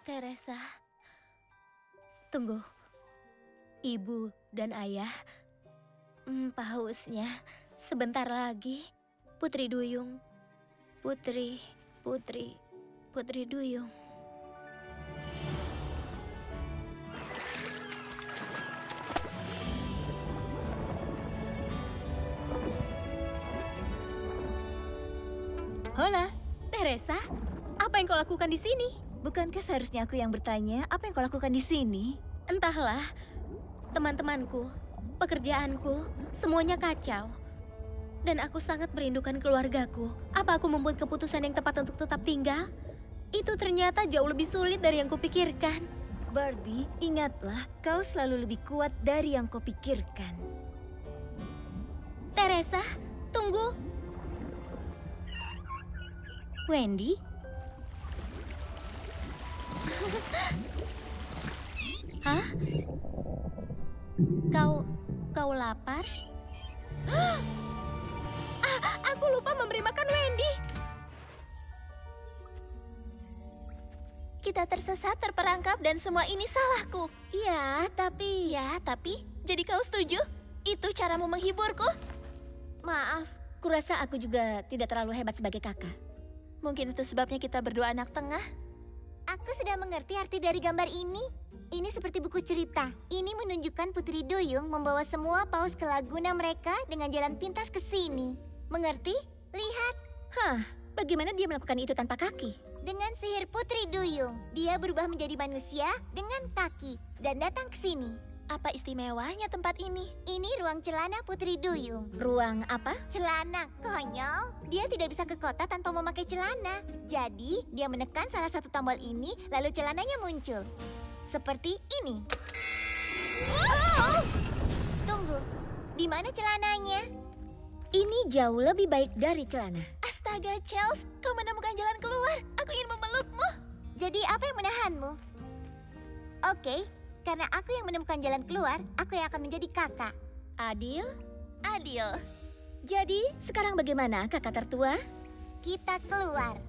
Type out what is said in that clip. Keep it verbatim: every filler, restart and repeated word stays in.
Teresa, tunggu. Ibu dan ayah, hmm, pausnya sebentar lagi. Putri Duyung, Putri, Putri, Putri Duyung. Hola. Teresa, apa yang kau lakukan di sini? Bukankah seharusnya aku yang bertanya apa yang kau lakukan di sini? Entahlah, teman-temanku, pekerjaanku, semuanya kacau. Dan aku sangat merindukan keluargaku. Apa aku membuat keputusan yang tepat untuk tetap tinggal? Itu ternyata jauh lebih sulit dari yang kupikirkan. Barbie, ingatlah, kau selalu lebih kuat dari yang kau pikirkan. Teresa, tunggu. Wendy? Hah? Kau, kau lapar? Ah, aku lupa memberi makan Wendy. Kita tersesat, terperangkap, dan semua ini salahku. Iya, tapi... Ya, tapi... Jadi kau setuju? Itu caramu menghiburku? Maaf, kurasa aku juga tidak terlalu hebat sebagai kakak. Mungkin itu sebabnya kita berdua anak tengah. Aku sudah mengerti arti dari gambar ini. Ini seperti buku cerita. Ini menunjukkan Putri Duyung membawa semua paus ke laguna mereka dengan jalan pintas ke sini. Mengerti? Lihat. Hah, bagaimana dia melakukan itu tanpa kaki? Dengan sihir Putri Duyung, dia berubah menjadi manusia dengan kaki dan datang ke sini. Apa istimewanya tempat ini? Ini ruang celana Putri Duyung. Ruang apa? Celana, konyol. Dia tidak bisa ke kota tanpa memakai celana. Jadi, dia menekan salah satu tombol ini, lalu celananya muncul. Seperti ini. Oh! Tunggu, di mana celananya? Ini jauh lebih baik dari celana. Astaga, Chels, kau menemukan jalan keluar. Aku ingin memelukmu. Jadi apa yang menahanmu? Oke, karena aku yang menemukan jalan keluar, aku yang akan menjadi kakak. Adil? Adil. Jadi, sekarang bagaimana kakak tertua? Kita keluar.